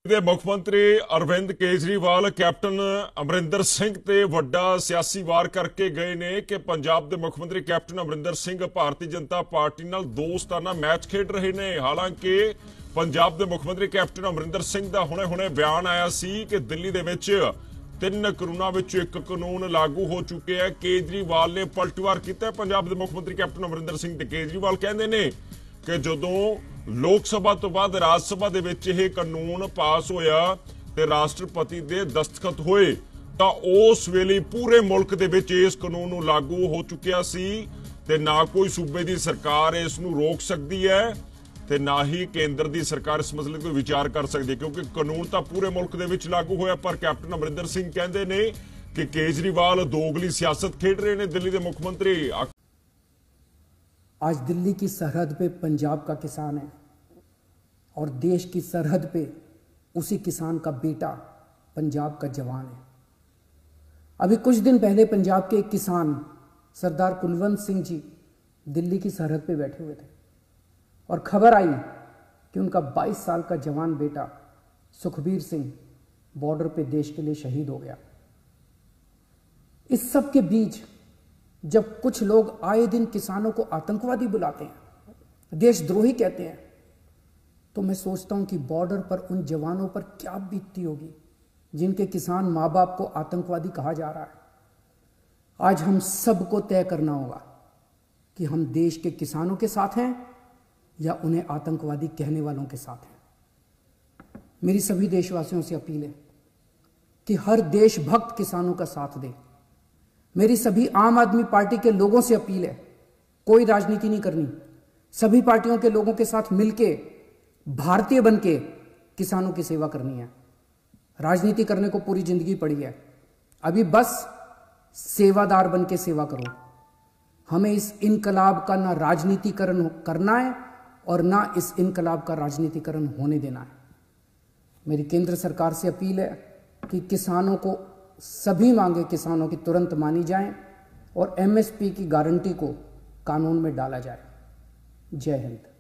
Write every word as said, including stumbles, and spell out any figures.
ਦੇ ਮੁੱਖ ਮੰਤਰੀ ਅਰਵਿੰਦ ਕੇਜਰੀਵਾਲ ਕੈਪਟਨ ਅਮਰਿੰਦਰ ਸਿੰਘ ਤੇ ਵੱਡਾ ਸਿਆਸੀ ਵਾਰ ਕਰਕੇ ਗਏ ਨੇ ਕਿ ਪੰਜਾਬ ਦੇ ਮੁੱਖ ਮੰਤਰੀ ਕੈਪਟਨ ਅਮਰਿੰਦਰ ਸਿੰਘ ਭਾਰਤੀ ਜਨਤਾ ਪਾਰਟੀ ਨਾਲ ਦੋਸਤਾਨਾ ਮੈਚ ਖੇਡ ਰਹੇ ਨੇ। ਹਾਲਾਂਕਿ ਪੰਜਾਬ ਦੇ ਮੁੱਖ ਮੰਤਰੀ ਕੈਪਟਨ ਅਮਰਿੰਦਰ ਸਿੰਘ ਦਾ ਹੁਣੇ-ਹੁਣੇ ਬਿਆਨ ਆਇਆ ਸੀ ਕਿ ਦਿੱਲੀ ਦੇ ਵਿੱਚ ਤਿੰਨ ਕਾਨੂੰਨਾਂ ਵਿੱਚ ਇੱਕ ਕਾਨੂੰਨ ਲਾਗੂ ਹੋ ਚੁੱਕਿਆ ਹੈ। ਕੇਜਰੀਵਾਲ ਨੇ ਪਲਟਵਾਰ ਕੀਤਾ। ਪੰਜਾਬ ਦੇ ਮੁੱਖ ਮੰਤਰੀ ਕੈਪਟਨ ਅਮਰਿੰਦਰ ਸਿੰਘ ਤੇ ਕੇਜਰੀਵਾਲ ਕਹਿੰਦੇ ਨੇ ਕਿ ਜਦੋਂ लोक सभा तो बाद राज सभा दे विच यह कानून पास होया ते राष्ट्रपति दे दस्तखत होए तां उस वेले पूरे मुल्क दे विच इस कानून नूं लागू हो चुकिया सी ते ना कोई सूबे दी सरकार इस नूं रोक सकदी है ते ना ही केंद्र दी सरकार इस मसले ते विचार कर सकदी, क्योंकि कानून तां पूरे मुल्क दे विच लागू होया। पर कैप्टन अमरिंदर सिंह कहंदे ने कि केजरीवाल दोगली सियासत खेड रहे ने। दिल्ली दे मुख मंत्री आज दिल्ली की सरहद पे पंजाब का किसान है और देश की सरहद पे उसी किसान का बेटा पंजाब का जवान है। अभी कुछ दिन पहले पंजाब के एक किसान सरदार कुलवंत सिंह जी दिल्ली की सरहद पे बैठे हुए थे और खबर आई कि उनका बाईस साल का जवान बेटा सुखबीर सिंह बॉर्डर पे देश के लिए शहीद हो गया। इस सब के बीच जब कुछ लोग आए दिन किसानों को आतंकवादी बुलाते हैं, देशद्रोही कहते हैं, तो मैं सोचता हूं कि बॉर्डर पर उन जवानों पर क्या बीतती होगी जिनके किसान माँ बाप को आतंकवादी कहा जा रहा है। आज हम सबको तय करना होगा कि हम देश के किसानों के साथ हैं या उन्हें आतंकवादी कहने वालों के साथ हैं। मेरी सभी देशवासियों से अपील है कि हर देशभक्त किसानों का साथ दे। मेरी सभी आम आदमी पार्टी के लोगों से अपील है, कोई राजनीति नहीं करनी, सभी पार्टियों के लोगों के साथ मिलके भारतीय बनके किसानों की सेवा करनी है। राजनीति करने को पूरी जिंदगी पड़ी है, अभी बस सेवादार बनके सेवा करो। हमें इस इनकलाब का ना राजनीतिकरण करना है और ना इस इनकलाब का राजनीतिकरण होने देना है। मेरी केंद्र सरकार से अपील है कि किसानों को सभी मांगे किसानों की तुरंत मानी जाएं और एमएसपी की गारंटी को कानून में डाला जाए। जय हिंद।